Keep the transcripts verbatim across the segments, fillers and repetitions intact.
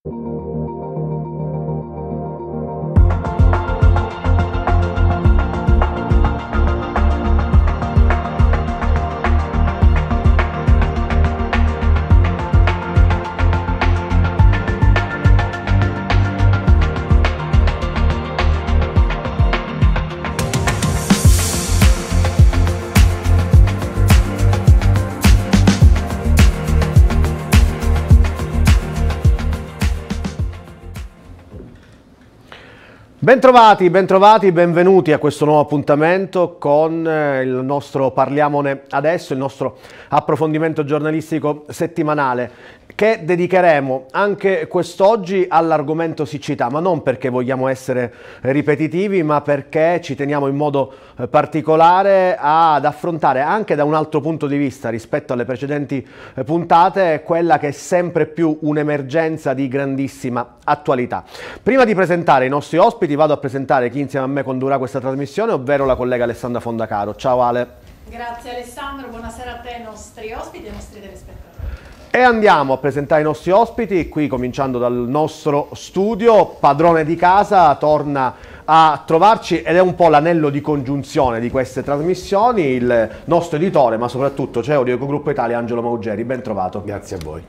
Bentrovati, bentrovati, benvenuti a questo nuovo appuntamento con il nostro Parliamone Adesso, il nostro approfondimento giornalistico settimanale che dedicheremo anche quest'oggi all'argomento siccità, ma non perché vogliamo essere ripetitivi, ma perché ci teniamo in modo particolare ad affrontare anche da un altro punto di vista rispetto alle precedenti puntate quella che è sempre più un'emergenza di grandissima attualità. Prima di presentare i nostri ospiti vado a presentare chi insieme a me condurrà questa trasmissione, ovvero la collega Alessandra Fondacaro. Ciao Ale. Grazie Alessandro, buonasera a te, ai nostri ospiti e ai nostri telespettatori. E andiamo a presentare i nostri ospiti, qui cominciando dal nostro studio. Padrone di casa torna a trovarci ed è un po' l'anello di congiunzione di queste trasmissioni, il nostro editore, ma soprattutto C E O di Ecogruppo Italia, Angelo Maugeri. Ben trovato. Grazie a voi.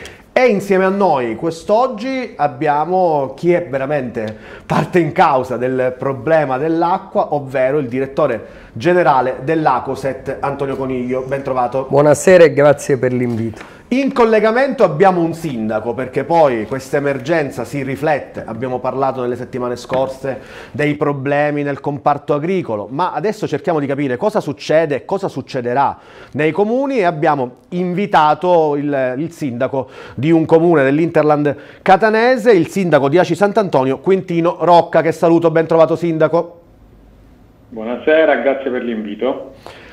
E insieme a noi quest'oggi abbiamo chi è veramente parte in causa del problema dell'acqua, ovvero il direttore generale dell'Acoset, Antonio Coniglio. Ben trovato. Buonasera e grazie per l'invito. In collegamento abbiamo un sindaco, perché poi questa emergenza si riflette, abbiamo parlato nelle settimane scorse dei problemi nel comparto agricolo, ma adesso cerchiamo di capire cosa succede e cosa succederà nei comuni e abbiamo invitato il, il sindaco di un comune dell'Interland catanese, il sindaco di Aci Sant'Antonio, Quintino Rocca, che saluto. Ben trovato sindaco. Buonasera, grazie per l'invito.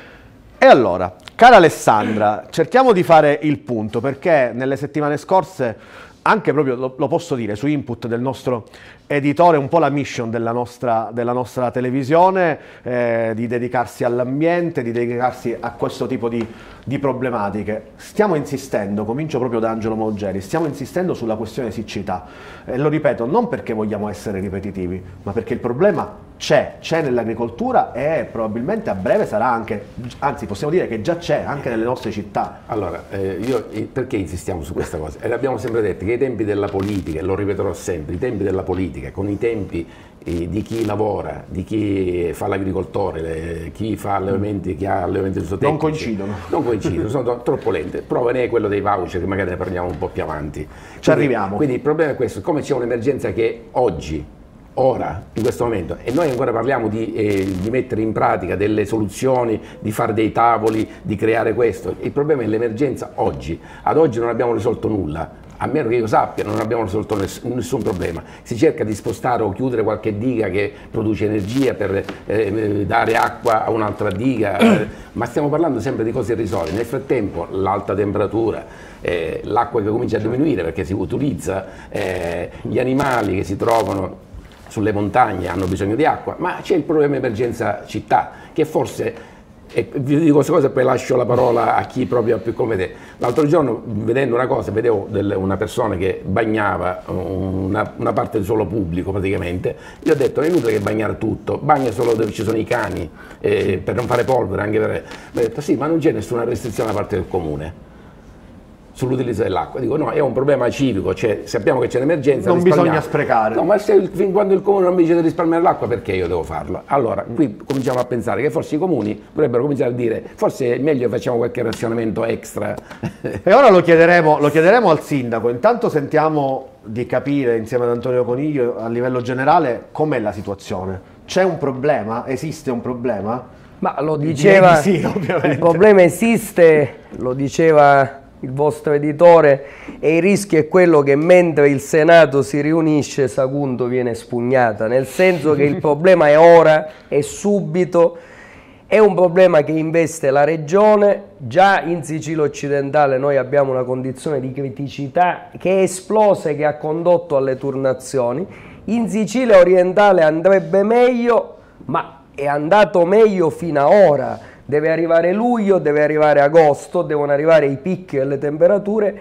E allora, cara Alessandra, cerchiamo di fare il punto, perché nelle settimane scorse, anche proprio, lo, lo posso dire, su input del nostro editore, un po' la mission della nostra, della nostra televisione, eh, di dedicarsi all'ambiente, di dedicarsi a questo tipo di, di problematiche. Stiamo insistendo, comincio proprio da Angelo Maugeri, stiamo insistendo sulla questione siccità. E lo ripeto, non perché vogliamo essere ripetitivi, ma perché il problema c'è, c'è nell'agricoltura e probabilmente a breve sarà anche, anzi possiamo dire che già c'è anche nelle nostre città. Allora, eh, io perché insistiamo su questa cosa? E l'abbiamo sempre detto che i tempi della politica, e lo ripeterò sempre, i tempi della politica, con i tempi eh, di chi lavora, di chi fa l'agricoltore, chi fa allevamenti, chi ha allevamenti zootecnici, non coincidono. Non coincidono, sono troppo lente. Prova ne è quello dei voucher, che magari ne parliamo un po' più avanti. Ci quindi, arriviamo. Quindi il problema è questo, come c'è un'emergenza che oggi, ora, in questo momento, e noi ancora parliamo di, eh, di mettere in pratica delle soluzioni, di fare dei tavoli, di creare questo. Il problema è l'emergenza oggi. Ad oggi non abbiamo risolto nulla, a meno che io sappia non abbiamo risolto ness nessun problema. Si cerca di spostare o chiudere qualche diga che produce energia per eh, dare acqua a un'altra diga, eh, ma stiamo parlando sempre di cose irrisorie. Nel frattempo l'alta temperatura, eh, l'acqua che comincia a diminuire perché si utilizza, eh, gli animali che si trovano sulle montagne hanno bisogno di acqua, ma c'è il problema emergenza città, che forse, e vi dico questa cosa e poi lascio la parola a chi proprio più come te. L'altro giorno, vedendo una cosa, vedevo delle, una persona che bagnava una, una parte del suolo pubblico praticamente, gli ho detto: è inutile che bagnare tutto, bagna solo dove ci sono i cani, eh, per non fare polvere, anche per... Mi ha detto: sì, ma non c'è nessuna restrizione da parte del comune sull'utilizzo dell'acqua. Dico no, è un problema civico, cioè sappiamo che c'è un'emergenza, non bisogna sprecare. No, ma se, fin quando il comune non mi dice di risparmiare l'acqua, perché io devo farlo? Allora, qui cominciamo a pensare che forse i comuni dovrebbero cominciare a dire forse è meglio che facciamo qualche razionamento extra. E ora lo chiederemo, lo chiederemo al sindaco. Intanto sentiamo di capire insieme ad Antonio Coniglio a livello generale com'è la situazione. C'è un problema? Esiste un problema? Ma lo diceva, sì, ovviamente. Il problema esiste, lo diceva il vostro editore, e il rischio è quello che mentre il Senato si riunisce Sagunto viene spugnata, nel senso che il problema è ora, è subito, è un problema che investe la regione. Già in Sicilia occidentale noi abbiamo una condizione di criticità che è esplosa e che ha condotto alle turnazioni. In Sicilia orientale andrebbe meglio, ma è andato meglio fino ad ora. Deve arrivare luglio, deve arrivare agosto, devono arrivare i picchi delle temperature.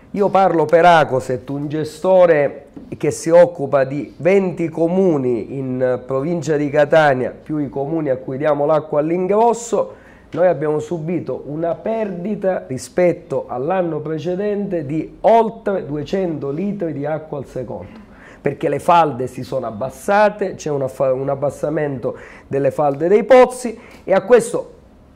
Io parlo per Acoset, un gestore che si occupa di venti comuni in provincia di Catania, più i comuni a cui diamo l'acqua all'ingrosso. Noi abbiamo subito una perdita rispetto all'anno precedente di oltre duecento litri di acqua al secondo, perché le falde si sono abbassate, c'è un, un abbassamento delle falde dei pozzi, e a questo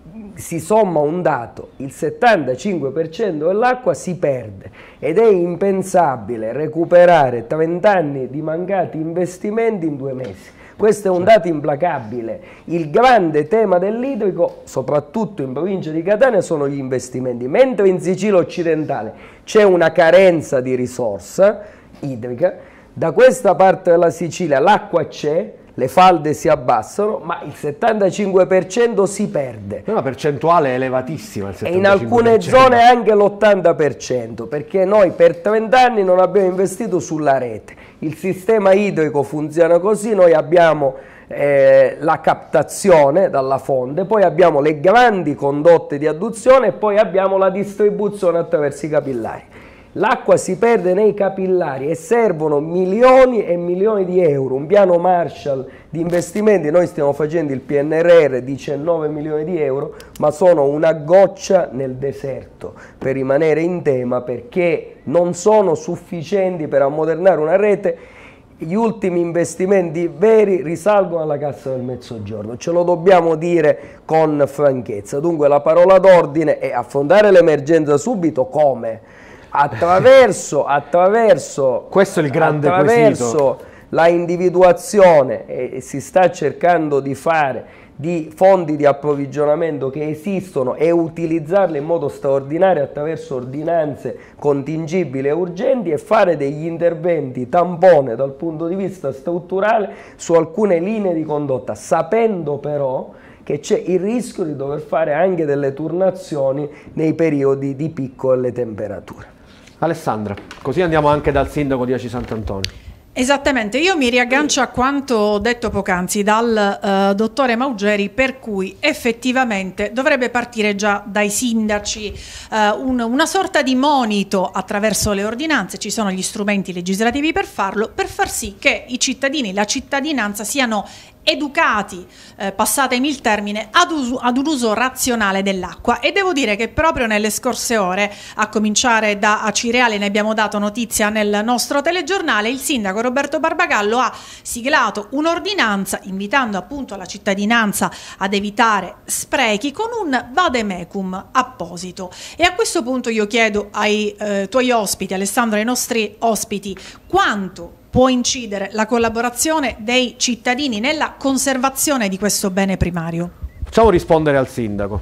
si somma un dato: il settantacinque per cento dell'acqua si perde, ed è impensabile recuperare trenta anni di mancati investimenti in due mesi. Questo è un dato implacabile. Il grande tema dell'idrico, soprattutto in provincia di Catania, sono gli investimenti, mentre in Sicilia occidentale c'è una carenza di risorsa idrica. Da questa parte della Sicilia l'acqua c'è, le falde si abbassano, ma il settantacinque per cento si perde. È una percentuale elevatissima, il e in alcune zone anche l'ottanta per cento, perché noi per trenta anni non abbiamo investito sulla rete. Il sistema idrico funziona così: noi abbiamo eh, la captazione dalla fonte, poi abbiamo le grandi condotte di adduzione e poi abbiamo la distribuzione attraverso i capillari. L'acqua si perde nei capillari e servono milioni e milioni di euro, un piano Marshall di investimenti. Noi stiamo facendo il P N R R, diciannove milioni di euro, ma sono una goccia nel deserto per rimanere in tema, perché non sono sufficienti per ammodernare una rete. Gli ultimi investimenti veri risalgono alla Cassa del Mezzogiorno, ce lo dobbiamo dire con franchezza. Dunque la parola d'ordine è affrontare l'emergenza subito. Come? Attraverso, attraverso, questo è il grande attraverso quesito. La individuazione, e si sta cercando di fare, di fonti di approvvigionamento che esistono e utilizzarle in modo straordinario attraverso ordinanze contingibili e urgenti, e fare degli interventi tampone dal punto di vista strutturale su alcune linee di condotta, sapendo però che c'è il rischio di dover fare anche delle turnazioni nei periodi di picco delle temperature. Alessandra, così andiamo anche dal sindaco di Aci Sant'Antonio. Esattamente, io mi riaggancio a quanto detto poc'anzi dal uh, dottore Maugeri, per cui effettivamente dovrebbe partire già dai sindaci uh, un, una sorta di monito attraverso le ordinanze. Ci sono gli strumenti legislativi per farlo, per far sì che i cittadini, la cittadinanza siano educati, eh, passatemi il termine, ad, uso, ad un uso razionale dell'acqua. E devo dire che proprio nelle scorse ore, a cominciare da Acireale, ne abbiamo dato notizia nel nostro telegiornale, il sindaco Roberto Barbagallo ha siglato un'ordinanza invitando appunto la cittadinanza ad evitare sprechi con un vademecum apposito. E a questo punto io chiedo ai eh, tuoi ospiti, Alessandro, ai nostri ospiti, quanto può incidere la collaborazione dei cittadini nella conservazione di questo bene primario? Facciamo rispondere al sindaco.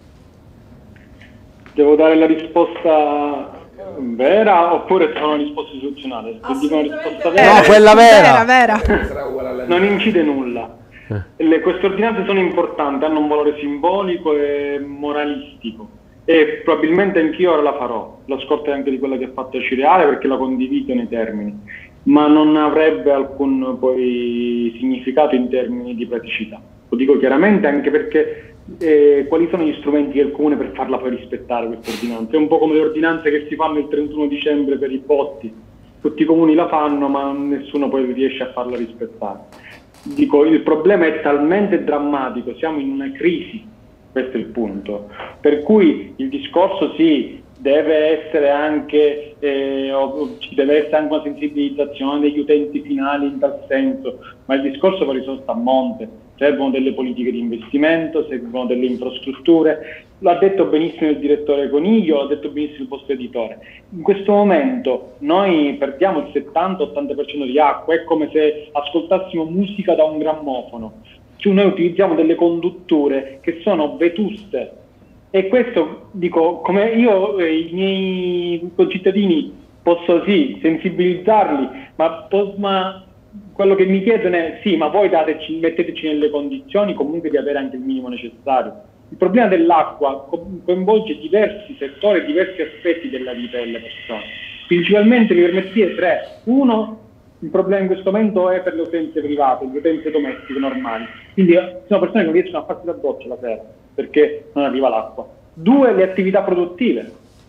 Devo dare la risposta vera oppure sarà una risposta istituzionale? Se dico una risposta vera, no, quella vera, vera, vera. Non incide nulla. Le, queste ordinanze sono importanti, hanno un valore simbolico e moralistico, e probabilmente anch'io ora la farò, la scorta anche di quella che ha fatto Cireale, perché la condivido nei termini, ma non avrebbe alcun poi significato in termini di praticità. Lo dico chiaramente, anche perché eh, quali sono gli strumenti del comune per farla poi rispettare questa ordinanza? È un po' come le ordinanze che si fanno il trentuno dicembre per i botti, tutti i comuni la fanno ma nessuno poi riesce a farla rispettare. Dico, il problema è talmente drammatico, siamo in una crisi, questo è il punto, per cui il discorso sì, deve essere anche eh, ci deve essere anche una sensibilizzazione degli utenti finali in tal senso, ma il discorso poi risolto a monte. Servono delle politiche di investimento, servono delle infrastrutture. L'ha detto benissimo il direttore Coniglio, l'ha detto benissimo il vostro editore. In questo momento noi perdiamo il settanta ottanta per cento di acqua, è come se ascoltassimo musica da un grammofono. Cioè, noi utilizziamo delle condutture che sono vetuste. E questo, dico, come io eh, i miei concittadini posso sì sensibilizzarli, ma, ma quello che mi chiedono è sì, ma voi dateci, metteteci nelle condizioni comunque di avere anche il minimo necessario. Il problema dell'acqua co coinvolge diversi settori, diversi aspetti della vita delle persone. Principalmente mi permettete tre. Uno, il problema in questo momento è per le utenze private, le utenze domestiche normali. Quindi sono persone che non riescono a farsi la doccia la sera perché non arriva l'acqua. Due, le attività produttive.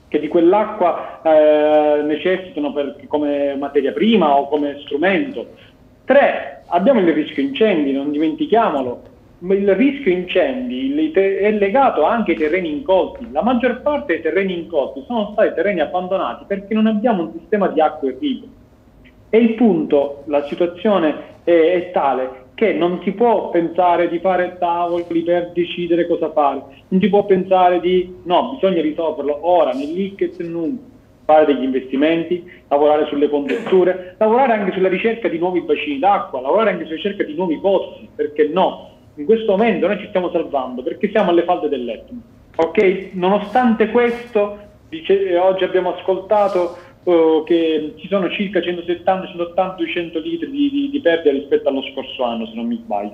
che di quell'acqua eh, necessitano per, come materia prima o come strumento. Tre, abbiamo il rischio incendi, non dimentichiamolo. Il rischio incendi è legato anche ai terreni incolti. La maggior parte dei terreni incolti sono stati terreni abbandonati perché non abbiamo un sistema di acqua irriguo. E il punto, la situazione è, è tale che non si può pensare di fare tavoli per decidere cosa fare, non si può pensare di no, bisogna risolverlo ora, nell'hic et nunc, fare degli investimenti, lavorare sulle condutture, lavorare anche sulla ricerca di nuovi bacini d'acqua, lavorare anche sulla ricerca di nuovi pozzi, perché no? In questo momento noi ci stiamo salvando perché siamo alle falde dell'Etna. Ok? Nonostante questo, dice, oggi abbiamo ascoltato uh, che ci sono circa centosettanta, centottanta, duecento litri di, di, di perdita rispetto allo scorso anno, se non mi sbaglio.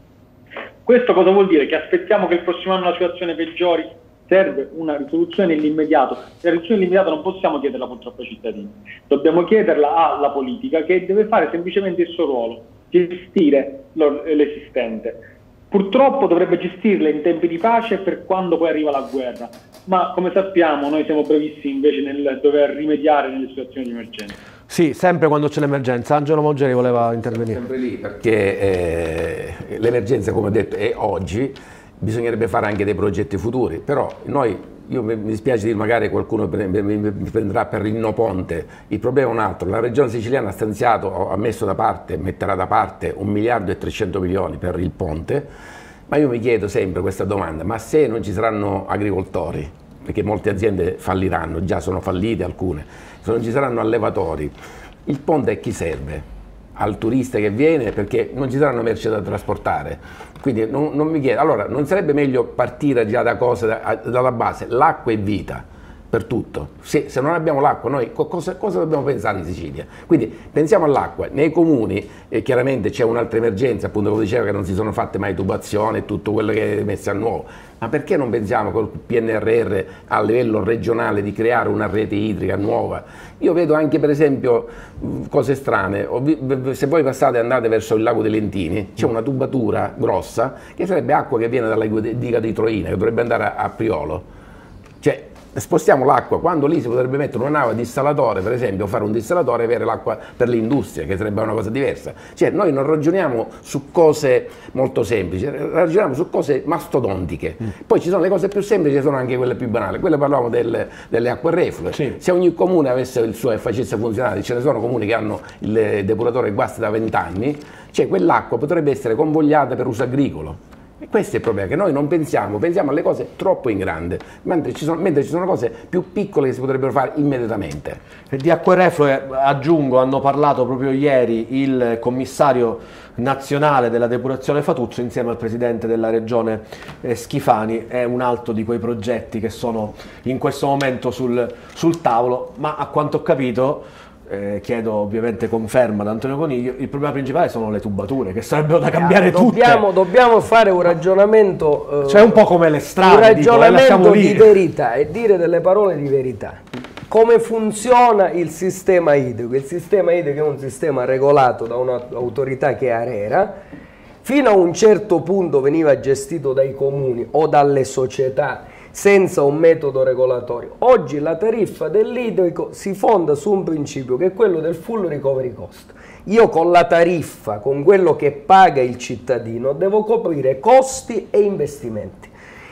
Questo cosa vuol dire? Che aspettiamo che il prossimo anno la situazione peggiori? Serve una risoluzione nell'immediato. La risoluzione nell'immediato non possiamo chiederla purtroppo ai cittadini, dobbiamo chiederla alla politica, che deve fare semplicemente il suo ruolo, gestire l'esistente. Purtroppo dovrebbe gestirle in tempi di pace per quando poi arriva la guerra, ma come sappiamo noi siamo bravissimi invece nel dover rimediare nelle situazioni di emergenza. Sì, sempre quando c'è l'emergenza. Angelo Maugeri voleva intervenire. Sempre lì, perché eh, l'emergenza, come ho detto, è oggi, bisognerebbe fare anche dei progetti futuri, però noi, io mi dispiace dire, magari qualcuno mi prenderà per il no ponte, il problema è un altro. La regione siciliana ha stanziato, ha messo da parte, metterà da parte un miliardo e trecento milioni per il ponte, ma io mi chiedo sempre questa domanda: ma se non ci saranno agricoltori, perché molte aziende falliranno, già sono fallite alcune, se non ci saranno allevatori, il ponte a chi serve? Al turista che viene, perché non ci saranno merci da trasportare. Quindi non, non mi chiedo, allora non sarebbe meglio partire già da cose, da, dalla base? L'acqua è vita per tutto. Se, se non abbiamo l'acqua, noi cosa, cosa dobbiamo pensare in Sicilia? Quindi pensiamo all'acqua. Nei comuni eh, chiaramente c'è un'altra emergenza, appunto come dicevo, che non si sono fatte mai tubazioni e tutto quello che è messo a nuovo. Ma perché non pensiamo col P N R R a livello regionale di creare una rete idrica nuova? Io vedo anche per esempio cose strane. Se voi passate e andate verso il lago dei Lentini, c'è una tubatura grossa che sarebbe acqua che viene dalla diga di Troina, che dovrebbe andare a, a Priolo. Cioè, spostiamo l'acqua, quando lì si potrebbe mettere una nave dissalatore, per esempio, fare un dissalatore e avere l'acqua per l'industria, che sarebbe una cosa diversa. Cioè, noi non ragioniamo su cose molto semplici, ragioniamo su cose mastodontiche. Mm. Poi ci sono le cose più semplici e sono anche quelle più banali. Quelle parlavamo del, delle acque reflue. Sì. Se ogni comune avesse il suo e facesse funzionare, ce ne sono comuni che hanno il depuratore guasti da vent'anni, cioè quell'acqua potrebbe essere convogliata per uso agricolo. E questo è il problema, che noi non pensiamo, pensiamo alle cose troppo in grande, mentre ci sono, mentre ci sono cose più piccole che si potrebbero fare immediatamente. E di acque reflue, aggiungo, hanno parlato proprio ieri il commissario nazionale della depurazione Fatuzzo insieme al presidente della regione eh, Schifani. È un altro di quei progetti che sono in questo momento sul, sul tavolo, ma a quanto ho capito, Eh, chiedo ovviamente conferma da Antonio Coniglio, il problema principale sono le tubature, che sarebbero da cambiare eh, dobbiamo, tutte. Dobbiamo fare un ragionamento, eh, cioè un po' come le strade, un ragionamento dico, eh, di verità e dire delle parole di verità. Come funziona il sistema idrico? Il sistema idrico è un sistema regolato da un'autorità che è ARERA. Fino a un certo punto veniva gestito dai comuni o dalle società senza un metodo regolatorio. Oggi la tariffa dell'idrico si fonda su un principio che è quello del full recovery cost. Io con la tariffa, con quello che paga il cittadino, devo coprire costi e investimenti.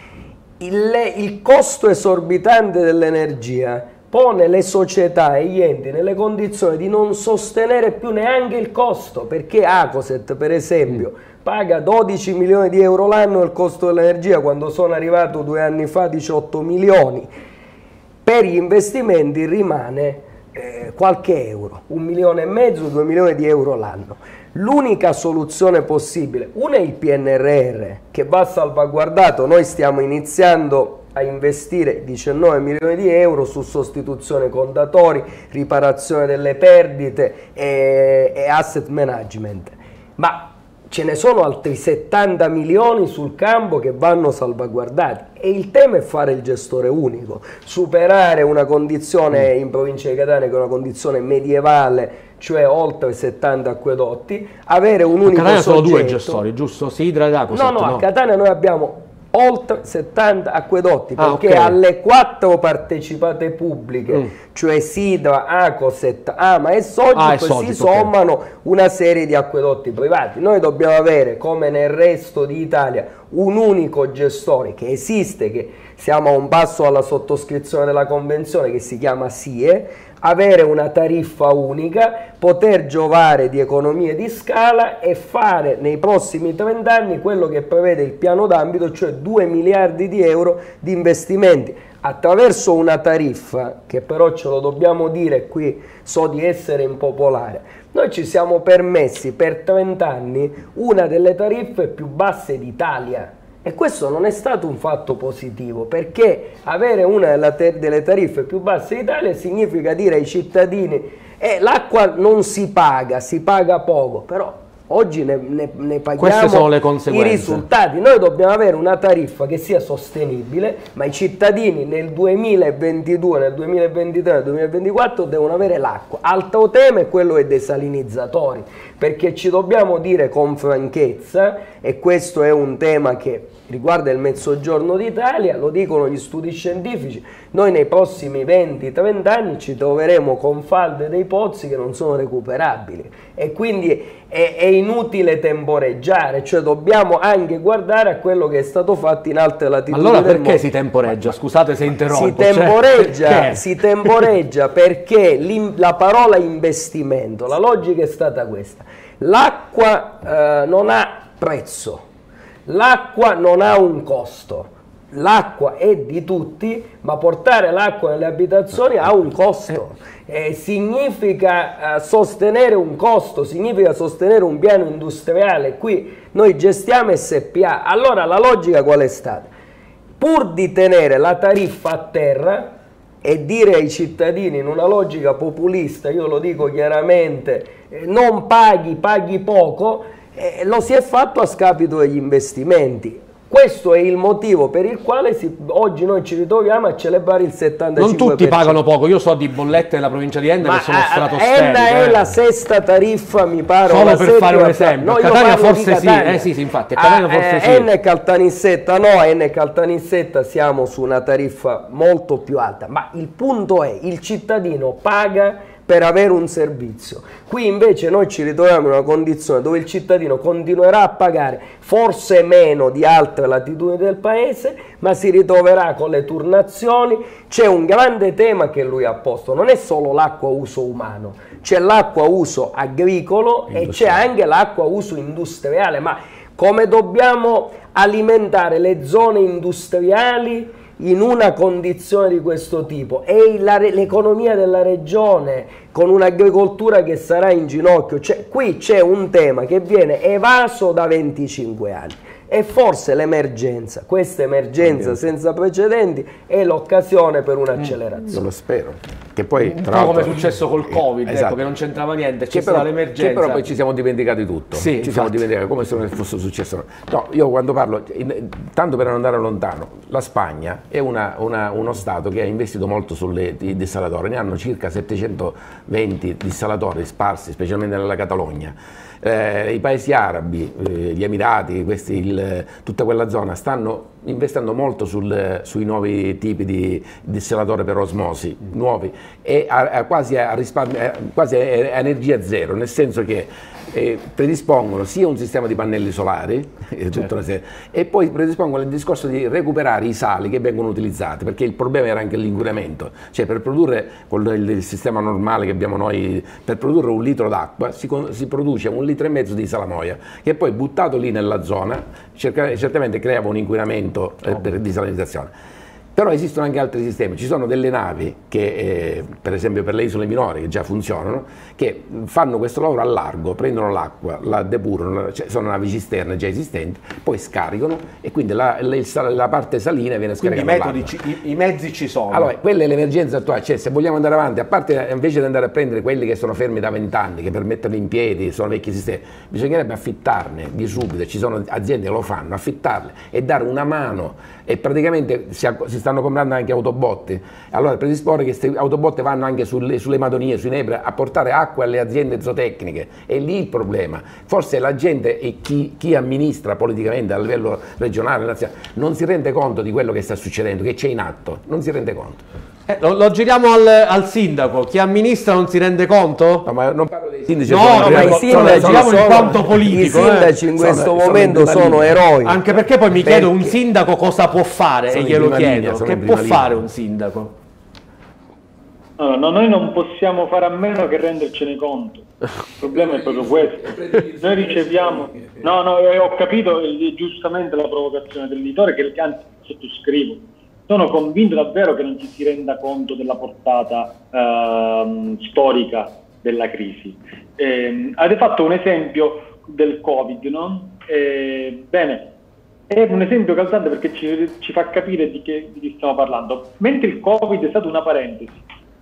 Il, il costo esorbitante dell'energia pone le società e gli enti nelle condizioni di non sostenere più neanche il costo, perché Acoset, per esempio, paga dodici milioni di euro l'anno il costo dell'energia, quando sono arrivato due anni fa diciotto milioni. Per gli investimenti rimane eh, qualche euro, un milione e mezzo, due milioni di euro l'anno. L'unica soluzione possibile, una è il P N R R, che va salvaguardato. Noi stiamo iniziando a investire diciannove milioni di euro su sostituzione contatori, riparazione delle perdite e, e asset management, ma ce ne sono altri settanta milioni sul campo che vanno salvaguardati, e il tema è fare il gestore unico, superare una condizione in provincia di Catania che è una condizione medievale, cioè oltre settanta acquedotti, avere un unico soggetto. A Catania sono due gestori, giusto? Sidra ed Acoset, no, no, no, a Catania noi abbiamo oltre settanta acquedotti, Ah, perché ok. alle quattro partecipate pubbliche, Mm. cioè Sidra, Acoset, Ama e Sogip, Ah, e si Sogip, ok. sommano una serie di acquedotti privati. Noi dobbiamo avere, come nel resto d'Italia, un unico gestore che esiste, che siamo a un passo alla sottoscrizione della convenzione, che si chiama S I E, avere una tariffa unica, poter giovare di economie di scala e fare nei prossimi trenta anni quello che prevede il piano d'ambito, cioè due miliardi di euro di investimenti attraverso una tariffa che però ce lo dobbiamo dire, qui so di essere impopolare. Noi ci siamo permessi per trenta anni una delle tariffe più basse d'Italia. E questo non è stato un fatto positivo, perché avere una delle tariffe più basse d'Italia significa dire ai cittadini eh, l'acqua non si paga, si paga poco, però oggi ne, ne, ne Queste sono le paghiamo i conseguenze. risultati. Noi dobbiamo avere una tariffa che sia sostenibile, ma i cittadini nel duemilaventidue, nel duemilaventitré, nel duemilaventiquattro devono avere l'acqua. Altro tema è quello dei desalinizzatori, perché ci dobbiamo dire con franchezza, e questo è un tema che riguarda il Mezzogiorno d'Italia, lo dicono gli studi scientifici, noi nei prossimi venti trenta anni ci troveremo con falde dei pozzi che non sono recuperabili, e quindi è, è inutile temporeggiare, cioè dobbiamo anche guardare a quello che è stato fatto in altre latitudini. Allora del perché mondo. si temporeggia? Scusate se interrompo. Si temporeggia, Cioè, si temporeggia perché l'im- la parola investimento, la logica è stata questa: l'acqua eh, non ha prezzo, l'acqua non ha un costo, l'acqua è di tutti, ma portare l'acqua nelle abitazioni ha un costo. Eh, significa eh, sostenere un costo, significa sostenere un piano industriale. Qui noi gestiamo S P A. Allora la logica qual è stata? Pur di tenere la tariffa a terra e dire ai cittadini in una logica populista, io lo dico chiaramente, eh, non paghi, paghi poco, eh, lo si è fatto a scapito degli investimenti. Questo è il motivo per il quale si, oggi noi ci ritroviamo a celebrare il settantacinque per cento. non tutti pagano poco, io so di bollette della provincia di Enna Ma che sono eh, stratosferiche. Enna è eh. la sesta tariffa, mi pare. Solo o la per settima. fare un esempio. No, io Catania parlo di forse sì, Catania. eh sì, sì, infatti, a Catania Ah, forse eh, sì. Enna e Caltanissetta no, Enna e Caltanissetta siamo su una tariffa molto più alta, ma il punto è, il cittadino paga per avere un servizio. Qui invece noi ci ritroviamo in una condizione dove il cittadino continuerà a pagare forse meno di altre latitudini del paese, ma si ritroverà con le turnazioni. C'è un grande tema che lui ha posto, non è solo l'acqua a uso umano, c'è l'acqua a uso agricolo e c'è anche l'acqua a uso industriale, ma come dobbiamo alimentare le zone industriali in una condizione di questo tipo? E l'economia della regione con un'agricoltura che sarà in ginocchio. Cioè, qui c'è un tema che viene evaso da venticinque anni e forse l'emergenza, questa emergenza senza precedenti, è l'occasione per un'accelerazione. Io lo spero. Che poi, Un tra po' come è l'altro, successo col Covid, eh, ecco, esatto. che non c'entrava niente, c'è Che stata però, l'emergenza. che però poi ci siamo dimenticati tutto, Sì, ci infatti. siamo dimenticati come se non fosse successo. No, io quando parlo, in, tanto per non andare lontano, la Spagna è una, una, uno Stato che ha investito molto sui dissalatori, ne hanno circa settecentoventi dissalatori sparsi, specialmente nella Catalogna. Eh, I paesi arabi, eh, gli Emirati, questi, il, tutta quella zona stanno investendo molto sul, sui nuovi tipi di dissalatori per osmosi, nuovi, e a, a quasi, a risparmio, a, quasi a energia zero, nel senso che eh, predispongono sia un sistema di pannelli solari, eh, tutta una serie, e poi predispongono il discorso di recuperare i sali che vengono utilizzati, perché il problema era anche l'inquinamento, cioè per produrre con il, il sistema normale che abbiamo noi, per produrre un litro d'acqua si, si produce un litro e mezzo di salamoia, che poi buttato lì nella zona cerca, certamente creava un inquinamento eh, per disalinizzazione. Però esistono anche altri sistemi, ci sono delle navi che eh, per esempio per le isole minori che già funzionano, che fanno questo lavoro a largo, prendono l'acqua, la depurano, cioè sono navi cisterne già esistenti, poi scaricano e quindi la, la, la parte salina viene Quindi scaricata. i, metodi, ci, i, i mezzi ci sono. Allora, quella è l'emergenza attuale, cioè se vogliamo andare avanti, a parte invece di andare a prendere quelli che sono fermi da vent'anni, che per metterli in piedi sono vecchi sistemi, bisognerebbe affittarne di subito, ci sono aziende che lo fanno, affittarle e dare una mano, e praticamente si, si sta stanno comprando anche autobotte, allora predisporre che queste autobotte vanno anche sulle, sulle Madonie, sui Nebra, a portare acqua alle aziende zootecniche, è lì il problema. Forse la gente e chi, chi amministra politicamente a livello regionale, nazionale, non si rende conto di quello che sta succedendo, che c'è in atto, non si rende conto. Eh, lo, lo giriamo al, al sindaco, chi amministra non si rende conto? No, ma non parlo dei sindaci, no, sono, no, ma i sindaci sono, sono, in quanto politico, i sindaci eh. in questo sono, momento sono, sono eroi. Anche perché poi mi chiedo un sindaco cosa può fare, sono e glielo chiedo, linea, che può linea. fare un sindaco? Allora, no, noi non possiamo fare a meno che rendercene conto. Il problema è proprio questo. Noi riceviamo... No, no, ho capito eh, giustamente la provocazione dell'editore, che anzi sottoscrivo. Sono convinto davvero che non ci si renda conto della portata ehm, storica della crisi. Eh, avete fatto un esempio del Covid, no? Eh, bene, è un esempio calzante perché ci, ci fa capire di che, di che stiamo parlando. Mentre il Covid è stata una parentesi,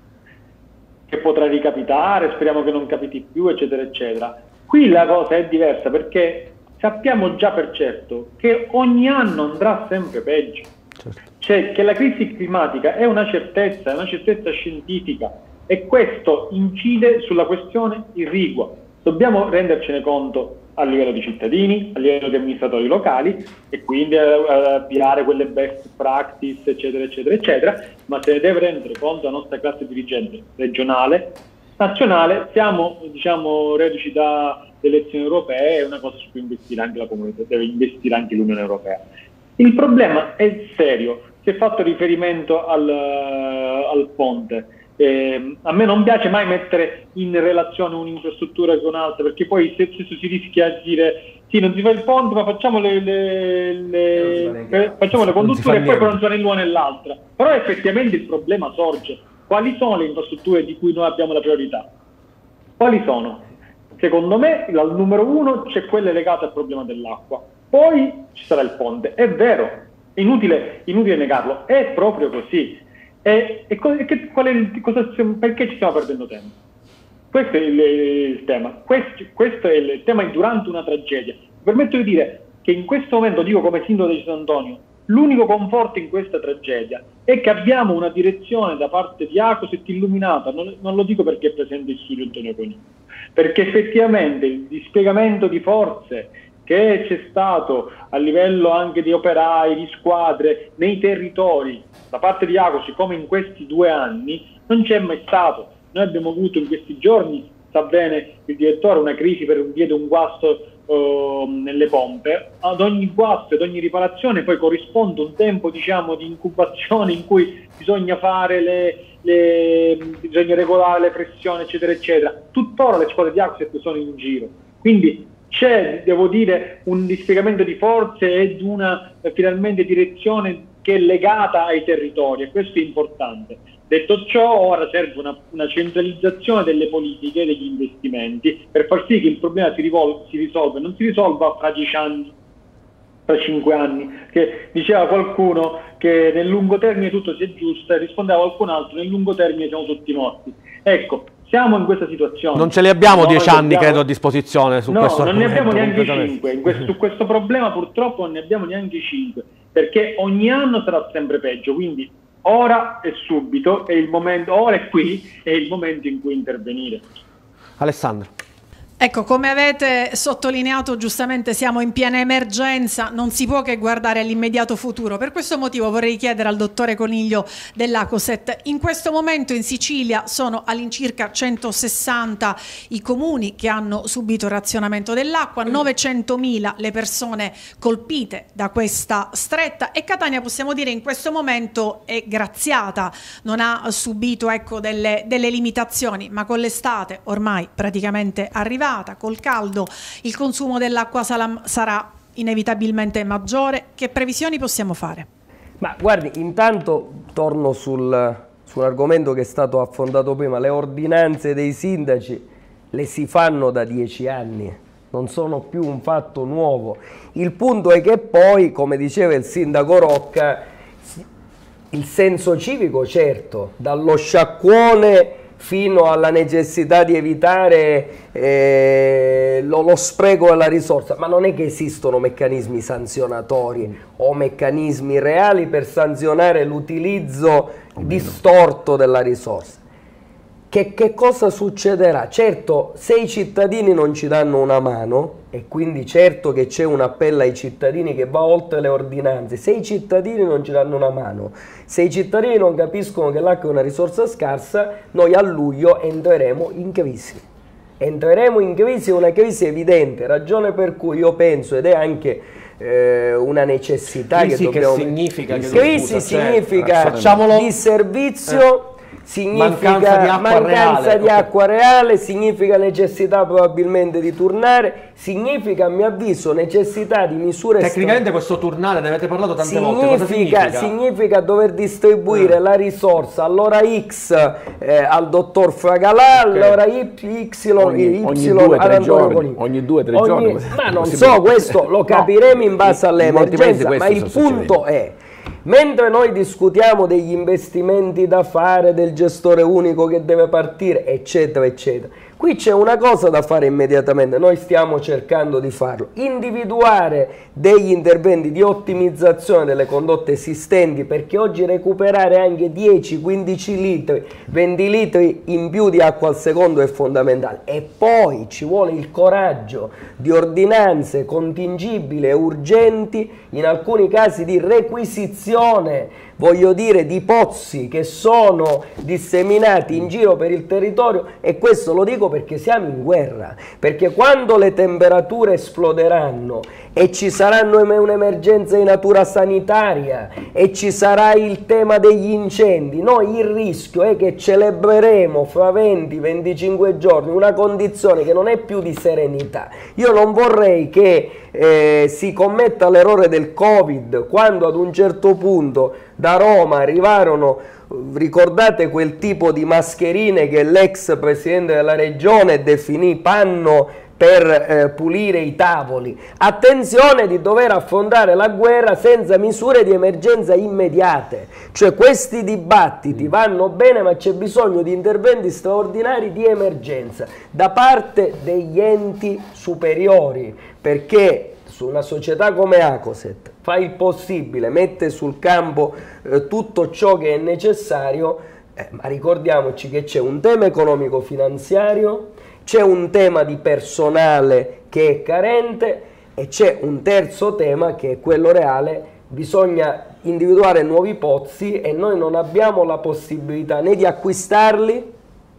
che potrà ricapitare, speriamo che non capiti più, eccetera, eccetera. Qui la cosa è diversa perché sappiamo già per certo che ogni anno andrà sempre peggio. Certo. Cioè che la crisi climatica è una certezza, è una certezza scientifica e questo incide sulla questione irrigua. Dobbiamo rendercene conto a livello di cittadini, a livello di amministratori locali e quindi avviare quelle best practice, eccetera, eccetera, eccetera, ma se ne deve rendere conto la nostra classe dirigente regionale, nazionale. Siamo, diciamo, reduci da elezioni europee, è una cosa su cui investire anche la comunità, deve investire anche l'Unione Europea. Il problema è serio, si è fatto riferimento al, al ponte. Eh, a me non piace mai mettere in relazione un'infrastruttura con un'altra, perché poi stesso si rischia di dire sì, non si fa il ponte ma facciamo le, le, le, le, facciamo le condutture e poi però non c'è né l'una né l'altra. Però effettivamente il problema sorge. Quali sono le infrastrutture di cui noi abbiamo la priorità? Quali sono? Secondo me al numero uno c'è quelle legate al problema dell'acqua, poi ci sarà il ponte. È vero, è inutile, inutile negarlo, è proprio così. E, e, co- e che, qual è il, cosa, perché ci stiamo perdendo tempo? Questo è il, il tema. Questo, questo è il tema durante una tragedia. Mi permetto di dire che in questo momento, dico come sindaco di Sant'Antonio, l'unico conforto in questa tragedia è che abbiamo una direzione da parte di Acoset illuminata. Non, non lo dico perché è presente il studio Antonio Conini, perché effettivamente il dispiegamento di forze che c'è stato a livello anche di operai, di squadre, nei territori, da parte di Acosi, come in questi due anni, non c'è mai stato. Noi abbiamo avuto in questi giorni, sa bene il direttore, una crisi per un via di un guasto uh, nelle pompe. Ad ogni guasto, ad ogni riparazione poi corrisponde un tempo, diciamo, di incubazione in cui bisogna fare le, le bisogna regolare le pressioni, eccetera, eccetera. Tuttora le squadre di Acoset sono in giro. Quindi c'è, devo dire, un dispiegamento di forze ed una eh, finalmente direzione che è legata ai territori, e questo è importante. Detto ciò, ora serve una, una centralizzazione delle politiche, degli investimenti, per far sì che il problema si, rivol- si risolve, non si risolva fra dieci anni, fra cinque anni, che diceva qualcuno che nel lungo termine tutto si aggiusta, e rispondeva qualcun altro, nel lungo termine siamo tutti morti. Ecco, siamo in questa situazione. Non ce li abbiamo Noi dieci anni, dobbiamo... credo, a disposizione su no, questo non ne abbiamo neanche completamente. cinque. In questo, su questo problema purtroppo non ne abbiamo neanche cinque, perché ogni anno sarà sempre peggio. Quindi ora è subito, è il momento, ora è qui, è il momento in cui intervenire. Alessandro. Ecco, come avete sottolineato giustamente, siamo in piena emergenza, non si può che guardare all'immediato futuro. Per questo motivo vorrei chiedere al dottore Coniglio dell'Acoset: in questo momento in Sicilia sono all'incirca centosessanta i comuni che hanno subito il razionamento dell'acqua, novecentomila le persone colpite da questa stretta, e Catania, possiamo dire, in questo momento è graziata, non ha subito, ecco, delle, delle limitazioni, ma con l'estate ormai praticamente arrivata, col caldo il consumo dell'acqua sarà inevitabilmente maggiore. Che previsioni possiamo fare? Ma guardi, intanto torno sul, su un argomento che è stato affrontato prima. Le ordinanze dei sindaci le si fanno da dieci anni, non sono più un fatto nuovo. Il punto è che poi, come diceva il sindaco Rocca, il senso civico, certo, dallo sciacquone fino alla necessità di evitare eh, lo, lo spreco della risorsa, ma non è che esistono meccanismi sanzionatori o meccanismi reali per sanzionare l'utilizzo distorto della risorsa. Che, che cosa succederà? Certo, se i cittadini non ci danno una mano, e quindi certo che c'è un appello ai cittadini che va oltre le ordinanze, se i cittadini non ci danno una mano, se i cittadini non capiscono che l'acqua è una risorsa scarsa, noi a luglio entreremo in crisi. Entreremo in crisi, una crisi evidente, ragione per cui io penso, ed è anche eh, una necessità crisi che dobbiamo... Che significa che crisi scusa, significa cioè, facciamolo... disservizio... Eh. Significa mancanza di acqua mancanza reale, di acqua reale, significa necessità probabilmente di turnare, significa a mio avviso necessità di misure... Tecnicamente questo turnare, ne avete parlato tante significa, volte, cosa significa? Significa dover distribuire eh. la risorsa all'ora X eh, al dottor Fragalà, okay. all'ora Y, Y, ogni, Y ogni due ad giorni, ogni due o tre giorni. Ma non so, questo lo capiremo no, in base all'emergenza, ma il punto è... Mentre noi discutiamo degli investimenti da fare, del gestore unico che deve partire, eccetera, eccetera, qui c'è una cosa da fare immediatamente, noi stiamo cercando di farlo, individuare degli interventi di ottimizzazione delle condotte esistenti, perché oggi recuperare anche dieci, quindici litri, venti litri in più di acqua al secondo è fondamentale, e poi ci vuole il coraggio di ordinanze contingibili e urgenti, in alcuni casi di requisizione, voglio dire, di pozzi che sono disseminati in giro per il territorio, e questo lo dico perché siamo in guerra, perché quando le temperature esploderanno e ci saranno un'emergenza di natura sanitaria e ci sarà il tema degli incendi, noi il rischio è che celebreremo fra venti venticinque giorni una condizione che non è più di serenità. Io non vorrei che eh, si commetta l'errore del Covid, quando ad un certo punto da Roma arrivarono, ricordate quel tipo di mascherine che l'ex presidente della regione definì panno per eh, pulire i tavoli. Attenzione di dover affrontare la guerra senza misure di emergenza immediate, cioè questi dibattiti vanno bene, ma c'è bisogno di interventi straordinari di emergenza da parte degli enti superiori, perché su una società come Acoset fa il possibile, mette sul campo eh, tutto ciò che è necessario, eh, ma ricordiamoci che c'è un tema economico-finanziario, c'è un tema di personale che è carente e c'è un terzo tema che è quello reale. Bisogna individuare nuovi pozzi e noi non abbiamo la possibilità né di acquistarli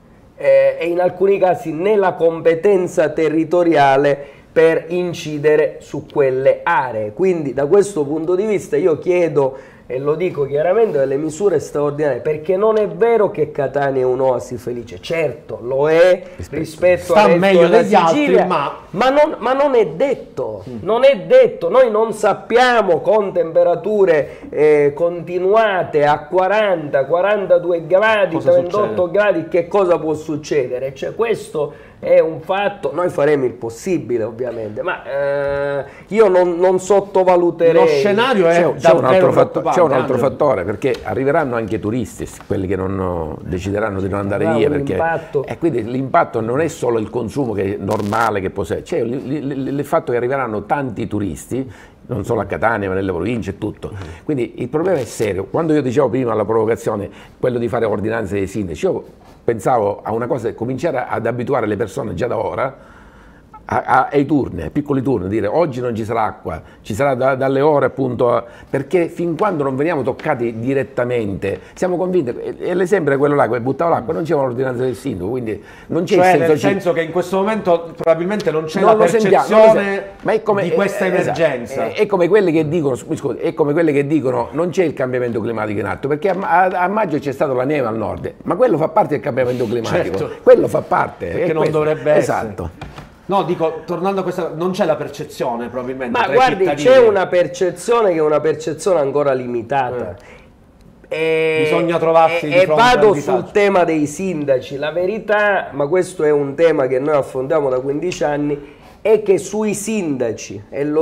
eh, e in alcuni casi né la competenza territoriale per incidere su quelle aree. Quindi da questo punto di vista io chiedo, e lo dico chiaramente, delle misure straordinarie, perché non è vero che Catania è un'oasi felice, certo lo è rispetto sta al meglio degli Sicilia, altri, ma... Ma, non, ma non è detto, non è detto, noi non sappiamo con temperature eh, continuate a quaranta quarantadue gradi, cosa trentotto succede? gradi, che cosa può succedere? Cioè questo è un fatto, noi faremo il possibile ovviamente, ma eh, io non, non sottovaluterei. Lo scenario è c'è un altro, fatto, c'è un altro Angelo. fattore, perché arriveranno anche turisti, quelli che non decideranno di non andare via, perché e quindi l'impatto non è solo il consumo che è normale che può essere, c'è il fatto che arriveranno tanti turisti, non solo a Catania ma nelle province e tutto, quindi il problema è serio. Quando io dicevo prima la provocazione, quello di fare ordinanze dei sindaci, io pensavo a una cosa, cominciare ad abituare le persone già da ora a, a, ai turni, ai piccoli turni, dire oggi non ci sarà acqua, ci sarà da, dalle ore appunto, perché fin quando non veniamo toccati direttamente siamo convinti, e, e l'esempio è quello là, che buttava l'acqua, non c'è un'ordinanza del sindaco, quindi non c'è cioè, il senso, nel senso che in questo momento probabilmente non c'è non la percezione ma è come, di questa eh, emergenza. Esatto. È, è come quelle che dicono, scusi, è come quelle che dicono non c'è il cambiamento climatico in atto, perché a, a, a maggio c'è stata la neve al nord, ma quello fa parte del cambiamento climatico, certo. quello fa parte, perché non questo. dovrebbe essere. Esatto. No, dico, tornando a questa, non c'è la percezione probabilmente. Ma guardi, c'è una percezione che è una percezione ancora limitata. Eh. E, Bisogna trovarsi e, di e fronte vado al sul disagio. tema dei sindaci. La verità, ma questo è un tema che noi affrontiamo da quindici anni, è che sui sindaci, e lo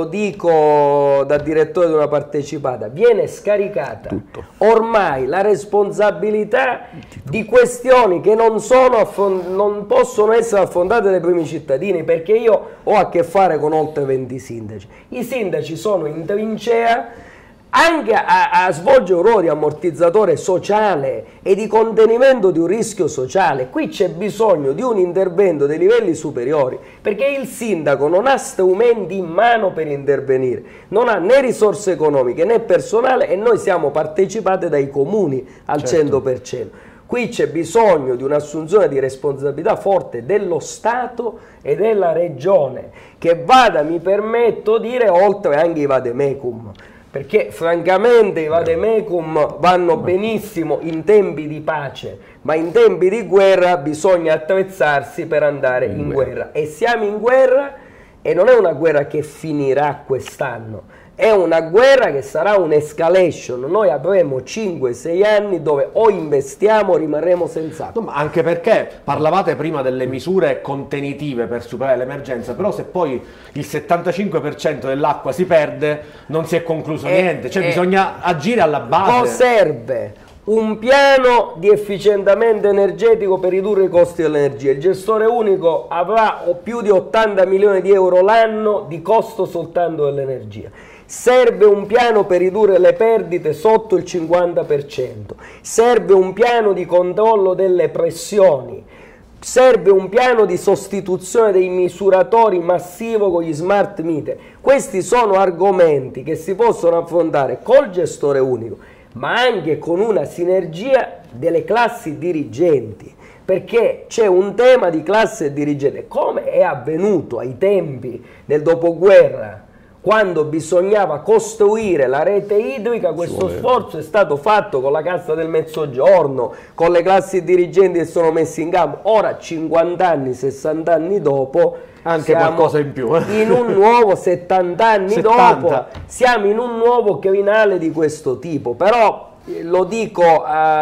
dico da direttore di una partecipata, viene scaricata tutto. Ormai la responsabilità di questioni che non, sono non possono essere affrontate dai primi cittadini, perché io ho a che fare con oltre venti sindaci. I sindaci sono in trincea anche a, a svolgere un ruolo di ammortizzatore sociale e di contenimento di un rischio sociale. Qui c'è bisogno di un intervento dei livelli superiori, perché il sindaco non ha strumenti in mano per intervenire, non ha né risorse economiche né personale, e noi siamo partecipati dai comuni al certo. cento per cento. Qui c'è bisogno di un'assunzione di responsabilità forte dello Stato e della Regione, che vada, mi permetto di dire, oltre anche i vademecum. Perché francamente i vademecum vanno benissimo in tempi di pace, ma in tempi di guerra bisogna attrezzarsi per andare in guerra. E siamo in guerra, e non è una guerra che finirà quest'anno, è una guerra che sarà un'escalation. Noi avremo cinque sei anni dove o investiamo o rimarremo senza acqua. No, ma anche perché parlavate prima delle misure contenitive per superare l'emergenza, però se poi il settantacinque per cento dell'acqua si perde non si è concluso e, niente, cioè e, bisogna agire alla base. Serve un piano di efficientamento energetico per ridurre i costi dell'energia. Il gestore unico avrà più di ottanta milioni di euro l'anno di costo soltanto dell'energia. Serve un piano per ridurre le perdite sotto il cinquanta per cento, serve un piano di controllo delle pressioni, serve un piano di sostituzione dei misuratori massivo con gli smart meter. Questi sono argomenti che si possono affrontare col gestore unico, ma anche con una sinergia delle classi dirigenti, perché c'è un tema di classe dirigente, come è avvenuto ai tempi del dopoguerra, quando bisognava costruire la rete idrica. Questo sforzo è stato fatto con la Cassa del Mezzogiorno, con le classi dirigenti che sono messi in campo. Ora, cinquanta anni, sessanta anni dopo, anche qualcosa in più, eh? in un nuovo settanta anni settanta. Dopo, siamo in un nuovo crinale di questo tipo. Però eh, lo dico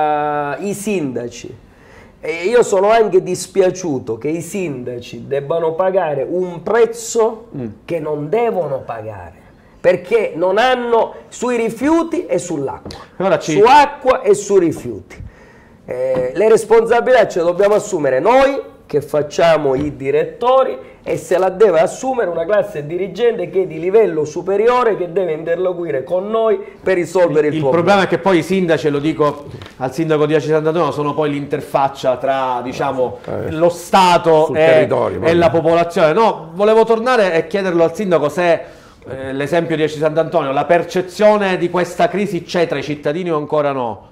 ai sindaci, e io sono anche dispiaciuto che i sindaci debbano pagare un prezzo mm. che non devono pagare, perché non hanno sui rifiuti e sull'acqua, ci... su acqua e su rifiuti. Eh, le responsabilità ce le dobbiamo assumere noi che facciamo i direttori, e se la deve assumere una classe dirigente che è di livello superiore, che deve interloquire con noi per risolvere il, il problema. Il problema è che poi i sindaci, lo dico al sindaco di Aci Sant'Antonio, sono poi l'interfaccia tra, diciamo, eh, lo Stato e, e la popolazione. No, volevo tornare e chiederlo al sindaco se eh, l'esempio di Aci Sant'Antonio, la percezione di questa crisi c'è tra i cittadini o ancora no?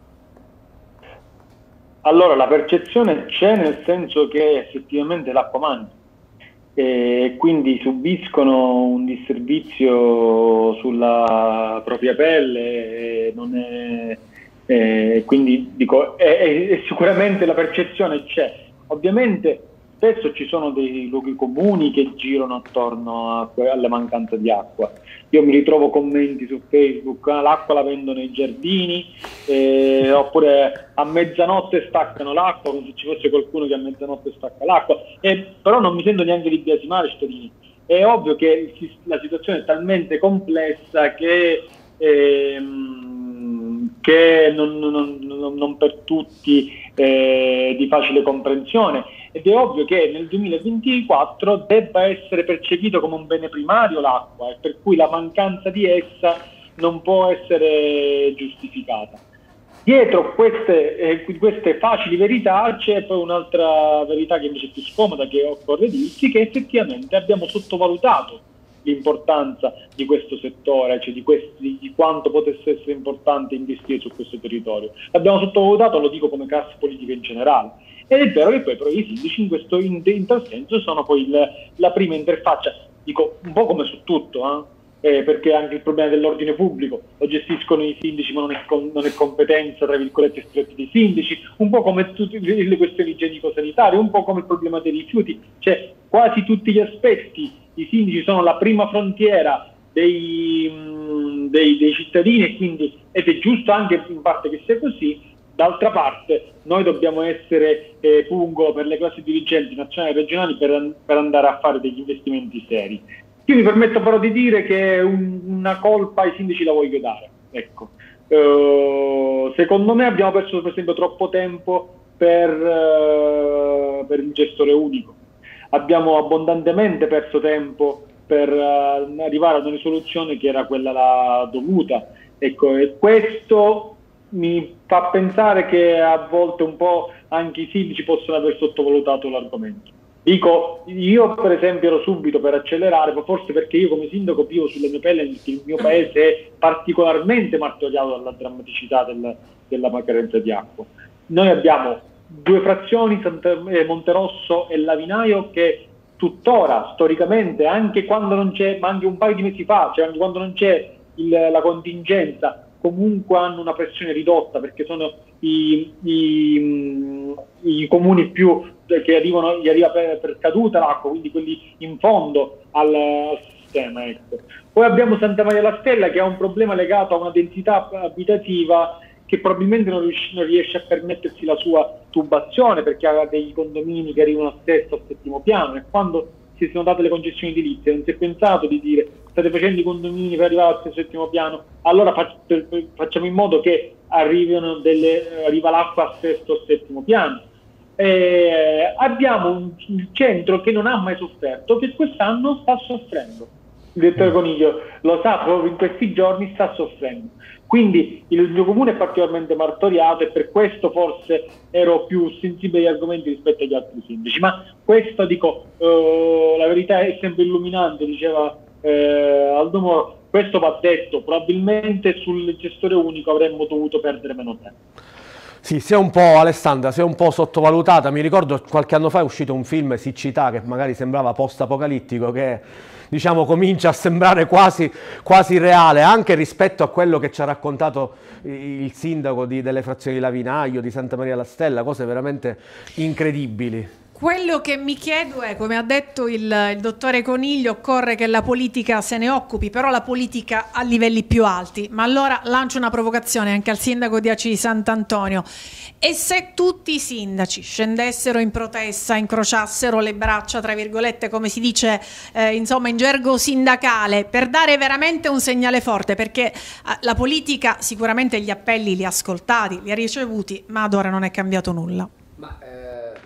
Allora, la percezione c'è, nel senso che effettivamente l'acqua manca e quindi subiscono un disservizio sulla propria pelle, e non è, e quindi dico, è, è, è sicuramente la percezione c'è. Ovviamente spesso ci sono dei luoghi comuni che girano attorno a, alla mancanza di acqua. Io mi ritrovo commenti su Facebook, ah, l'acqua la vendono nei giardini, eh, oppure a mezzanotte staccano l'acqua, come se ci fosse qualcuno che a mezzanotte stacca l'acqua, eh, però non mi sento neanche di biasimare i cittadini. È ovvio che la situazione è talmente complessa che, ehm, che non, non, non, non per tutti è di facile comprensione. Ed è ovvio che nel duemilaventiquattro debba essere percepito come un bene primario l'acqua, e per cui la mancanza di essa non può essere giustificata. Dietro queste, eh, queste facili verità c'è poi un'altra verità che invece è più scomoda, che occorre dirsi, che effettivamente abbiamo sottovalutato l'importanza di questo settore, cioè di, questi, di quanto potesse essere importante investire su questo territorio. L'abbiamo sottovalutato, lo dico come classe politica in generale. Ed è vero che poi però i sindaci in, questo, in, in tal senso sono poi il, la prima interfaccia, dico un po' come su tutto, eh? Eh, perché anche il problema dell'ordine pubblico lo gestiscono i sindaci, ma non è, non è competenza, tra virgolette, stretta dei sindaci, un po' come tutte le questioni igienico-sanitarie, un po' come il problema dei rifiuti, cioè quasi tutti gli aspetti i sindaci sono la prima frontiera dei, mh, dei, dei cittadini, e quindi, ed è giusto anche in parte che sia così, D'altra parte noi dobbiamo essere eh, pungolo per le classi dirigenti nazionali e regionali per, per andare a fare degli investimenti seri. Io mi permetto però di dire che un, una colpa ai sindaci la voglio dare. Ecco. Uh, secondo me abbiamo perso per esempio troppo tempo per, uh, per il gestore unico. Abbiamo abbondantemente perso tempo per uh, arrivare ad una risoluzione che era quella la dovuta. Ecco, e questo mi fa pensare che a volte un po' anche i sindaci possono aver sottovalutato l'argomento. Dico, io per esempio ero subito per accelerare, ma forse perché io come sindaco vivo sulle mie pelle che il mio paese è particolarmente martoriato dalla drammaticità del, della carenza di acqua. Noi abbiamo due frazioni, Monterosso e Lavinaio, che tuttora, storicamente, anche quando non c'è, ma anche un paio di mesi fa, cioè anche quando non c'è il, la contingenza, comunque hanno una pressione ridotta, perché sono i, i, i comuni più che arrivano, gli arriva per, per caduta l'acqua, quindi quelli in fondo al, al sistema. Ecco. Poi abbiamo Santa Maria la Stella, che ha un problema legato a una densità abitativa che probabilmente non riesce, non riesce a permettersi la sua tubazione, perché ha dei condomini che arrivano al sesto o al settimo piano, e quando si sono date le concessioni edilizie non si è pensato di dire state facendo i condomini per arrivare al settimo piano, allora facciamo in modo che arrivino delle, arriva l'acqua al sesto o settimo piano. Eh, abbiamo un, un centro che non ha mai sofferto, che quest'anno sta soffrendo. Il direttore Coniglio lo sa, proprio in questi giorni sta soffrendo. Quindi il mio comune è particolarmente martoriato, e per questo forse ero più sensibile agli argomenti rispetto agli altri sindaci. Ma questo, dico, eh, la verità è sempre illuminante, diceva eh, Aldo Moro. Questo va detto, probabilmente sul gestore unico avremmo dovuto perdere meno tempo. Sì, si è un po', Alessandra, si è un po' sottovalutata. Mi ricordo qualche anno fa è uscito un film, Siccità, che magari sembrava post-apocalittico, che diciamo comincia a sembrare quasi, quasi reale, anche rispetto a quello che ci ha raccontato il sindaco di, delle frazioni di Lavinaio, di Santa Maria la Stella, cose veramente incredibili. Quello che mi chiedo è, come ha detto il, il dottore Coniglio, occorre che la politica se ne occupi, però la politica a livelli più alti. Ma allora lancio una provocazione anche al sindaco di Aci di Sant'Antonio: e se tutti i sindaci scendessero in protesta, incrociassero le braccia, tra virgolette, come si dice eh, insomma in gergo sindacale, per dare veramente un segnale forte? Perché eh, la politica sicuramente gli appelli li ha ascoltati, li ha ricevuti, ma ad ora non è cambiato nulla. Ma, eh...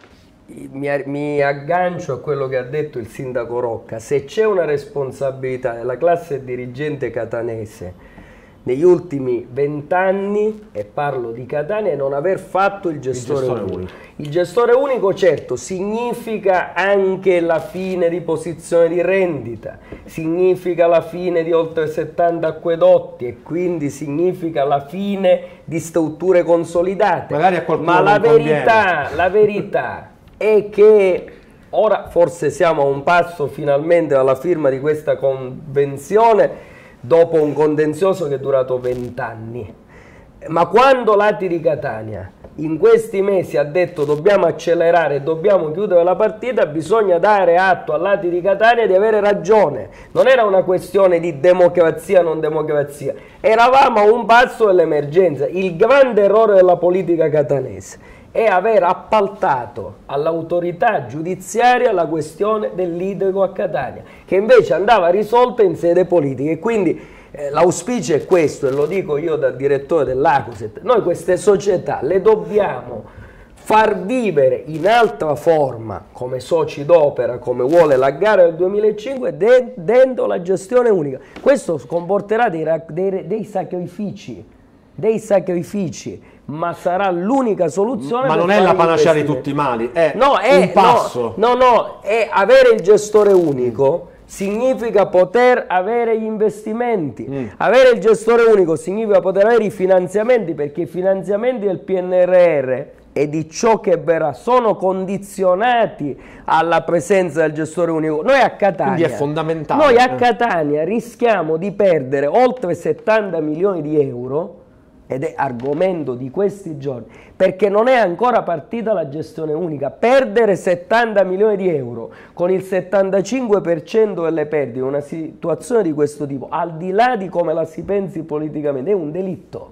Mi, mi aggancio a quello che ha detto il sindaco Rocca. Se c'è una responsabilità della classe dirigente catanese negli ultimi vent'anni, e parlo di Catania, è non aver fatto il gestore, il gestore unico. unico. Il gestore unico, certo, significa anche la fine di posizione di rendita, significa la fine di oltre settanta acquedotti, e quindi significa la fine di strutture consolidate. Magari a qualcuno Ma la non verità, la verità è che ora forse siamo a un passo finalmente dalla firma di questa convenzione, dopo un contenzioso che è durato vent'anni. Ma quando l'A T I di Catania in questi mesi ha detto dobbiamo accelerare, dobbiamo chiudere la partita, bisogna dare atto all'A T I di Catania di avere ragione. Non era una questione di democrazia o non democrazia, eravamo a un passo dell'emergenza. Il grande errore della politica catanese è aver appaltato all'autorità giudiziaria la questione dell'idrico a Catania, che invece andava risolta in sede politica. E quindi eh, l'auspicio è questo, e lo dico io da direttore dell'Acuset: noi queste società le dobbiamo far vivere in altra forma, come soci d'opera, come vuole la gara del duemilacinque, de dentro la gestione unica. Questo comporterà dei, dei, dei sacrifici, dei sacrifici, ma sarà l'unica soluzione. Ma per non è la panacea di tutti i mali, è no, è, un passo. No, no, no, è avere il gestore unico significa poter avere gli investimenti. Mm. Avere il gestore unico significa poter avere i finanziamenti, perché i finanziamenti del P N R R e di ciò che verrà sono condizionati alla presenza del gestore unico. Noi a Catania, quindi è fondamentale. Noi a Catania rischiamo di perdere oltre settanta milioni di euro, ed è argomento di questi giorni, perché non è ancora partita la gestione unica. Perdere settanta milioni di euro con il settantacinque per cento delle perdite in una situazione di questo tipo, al di là di come la si pensi politicamente, è un delitto.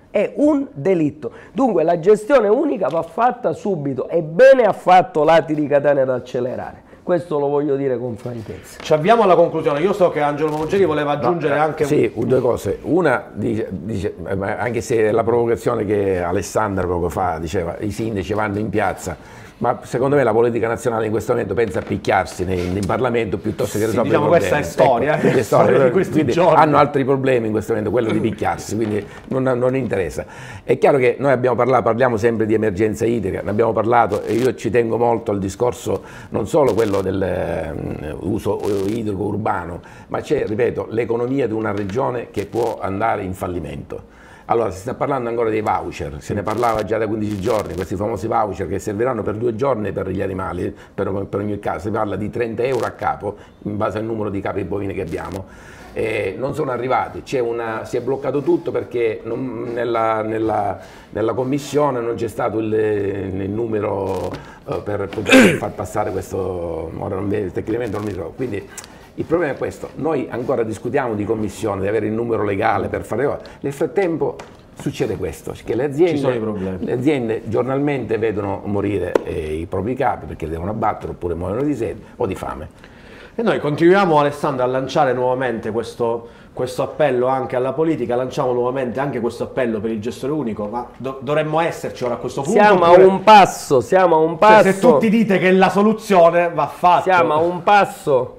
è un delitto. Dunque la gestione unica va fatta subito e bene ha fatto l'A T I di Catania ad accelerare. Questo lo voglio dire con franchezza. Ci avviamo alla conclusione. Io so che Angelo Momogeri voleva aggiungere no, anche... Sì, due cose. Una, dice, dice, anche se la provocazione che Alessandra poco fa diceva, i sindaci vanno in piazza, ma secondo me la politica nazionale in questo momento pensa a picchiarsi in, in Parlamento piuttosto che risolvere sì, diciamo problemi. Questa è storia, ecco, è storia, storia di questi giorni. Hanno altri problemi in questo momento, quello di picchiarsi, quindi non, non interessa. È chiaro che noi abbiamo parlato, parliamo sempre di emergenza idrica, ne abbiamo parlato e io ci tengo molto al discorso, non solo quello dell'uso um, idrico urbano, ma c'è, ripeto, l'economia di una regione che può andare in fallimento. Allora, si sta parlando ancora dei voucher, se ne parlava già da quindici giorni, questi famosi voucher che serviranno per due giorni per gli animali, per, per ogni caso, si parla di trenta euro a capo, in base al numero di capi bovini che abbiamo. Eh, non sono arrivati, c'è una, si è bloccato tutto perché non, nella, nella, nella commissione non c'è stato il, il numero eh, per poter far passare questo, ora non mi, tecnicamente non mi trovo, quindi... Il problema è questo, noi ancora discutiamo di commissione, di avere il numero legale per fare cose, nel frattempo succede questo, che le aziende, le aziende giornalmente vedono morire eh, i propri capi perché li devono abbattere oppure muoiono di sete o di fame. E noi continuiamo, Alessandro, a lanciare nuovamente questo, questo appello anche alla politica, lanciamo nuovamente anche questo appello per il gestore unico, ma do, dovremmo esserci ora a questo punto. Siamo oppure, a un passo, siamo a un passo. Cioè, se tutti dite che la soluzione va fatta. Siamo a un passo.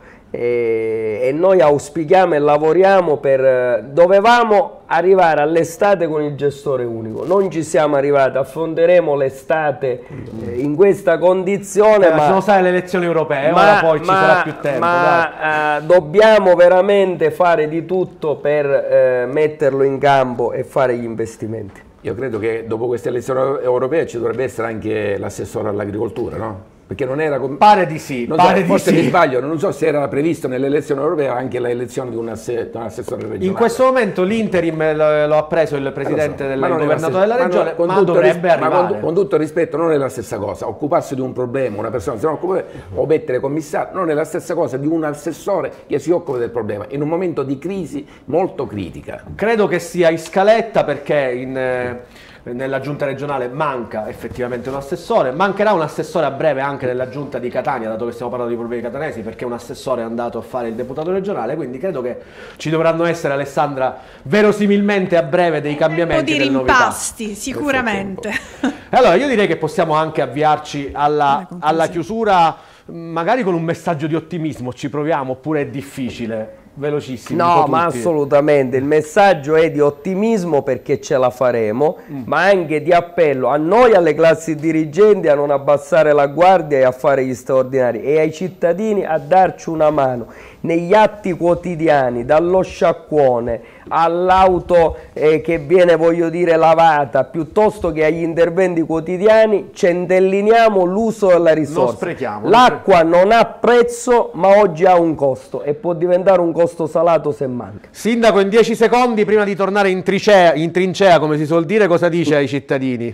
E, e noi auspichiamo e lavoriamo per... Dovevamo arrivare all'estate con il gestore unico, non ci siamo arrivati, affronteremo l'estate eh, in questa condizione, eh, ma sono state le elezioni europee, ma, ora poi ma, ci sarà più tempo, ma eh, dobbiamo veramente fare di tutto per eh, metterlo in campo e fare gli investimenti. Io credo che dopo queste elezioni europee ci dovrebbe essere anche l'assessore all'agricoltura, no? Perché non era... Pare di sì, non pare so, di forse sì. mi sbaglio, non so se era previsto nelle elezioni europee anche l'elezione di un, asse, un assessore regionale. In questo momento l'interim lo, lo ha preso il presidente, so, del governatore della regione, ma, ma dovrebbe ris- arrivare. Ma con, con tutto il rispetto non è la stessa cosa, occuparsi di un problema, una persona si occupa o mettere commissario, non è la stessa cosa di un assessore che si occupa del problema in un momento di crisi molto critica. Credo che sia in scaletta perché in... Eh, nella giunta regionale manca effettivamente un assessore, mancherà un assessore a breve anche nella giunta di Catania, dato che stiamo parlando di problemi catanesi, perché un assessore è andato a fare il deputato regionale, quindi credo che ci dovranno essere, Alessandra, verosimilmente a breve dei cambiamenti, un po' di rimpasti sicuramente. Allora io direi che possiamo anche avviarci alla, alla chiusura, magari con un messaggio di ottimismo, ci proviamo oppure è difficile? Velocissimo. No, ma assolutamente, il messaggio è di ottimismo perché ce la faremo, mm. ma anche di appello a noi, alle classi dirigenti, a non abbassare la guardia e a fare gli straordinari, e ai cittadini a darci una mano negli atti quotidiani, dallo sciacquone all'auto eh, che viene, voglio dire, lavata, piuttosto che agli interventi quotidiani, centelliniamo l'uso della risorsa. L'acqua non ha prezzo, ma oggi ha un costo e può diventare un costo salato se manca. Sindaco, in dieci secondi, prima di tornare in, tricea, in trincea, come si suol dire, cosa dice ai cittadini?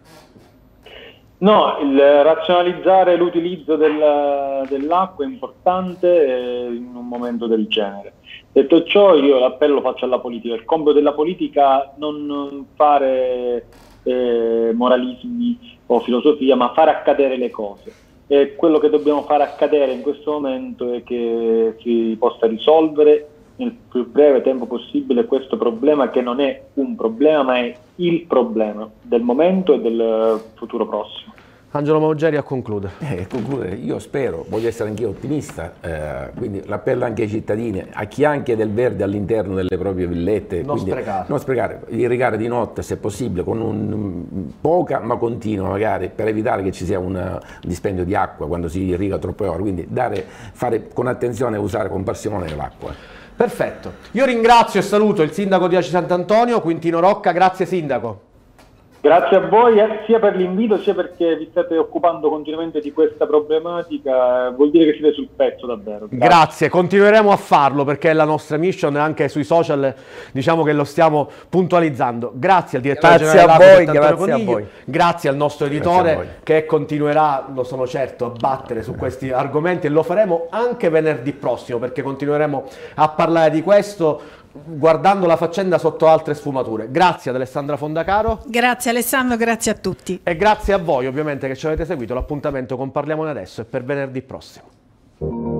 No, il razionalizzare l'utilizzo del, dell'acqua è importante eh, in un momento del genere. Detto ciò, io l'appello faccio alla politica. Il compito della politica non fare eh, moralismi o filosofia, ma fare accadere le cose. E quello che dobbiamo fare accadere in questo momento è che si possa risolvere nel più breve tempo possibile questo problema, che non è un problema ma è il problema del momento e del futuro prossimo. Angelo Momogeri, a concludere. Eh, concludere. Io spero, voglio essere anch'io ottimista, eh, quindi l'appello anche ai cittadini, a chi anche del verde all'interno delle proprie villette, non sprecare, non sprecare, irrigare di notte se possibile, con un, poca ma continua magari, per evitare che ci sia un, un dispendio di acqua quando si irriga troppe ore, quindi dare, fare con attenzione e usare con parsimonia l'acqua. Perfetto, io ringrazio e saluto il sindaco di Aci Sant'Antonio, Quintino Rocca. Grazie sindaco. Grazie a voi sia per l'invito sia perché vi state occupando continuamente di questa problematica, vuol dire che siete sul pezzo davvero. Grazie, Grazie. Continueremo a farlo perché è la nostra mission e anche sui social diciamo che lo stiamo puntualizzando. Grazie al direttore grazie generale a voi, grazie Coniglio, a voi. Grazie al nostro editore che continuerà, lo sono certo, a battere su questi argomenti e lo faremo anche venerdì prossimo perché continueremo a parlare di questo guardando la faccenda sotto altre sfumature. Grazie ad Alessandra Fondacaro. Grazie Alessandro, grazie a tutti. E grazie a voi ovviamente che ci avete seguito. L'appuntamento con Parliamone adesso è per venerdì prossimo.